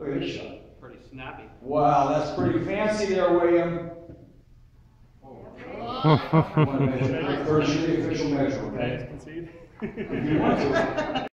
Good shot. Pretty snappy. Wow, that's pretty fancy there, William. Oh. First, the official measure, okay? Concede. If you want to.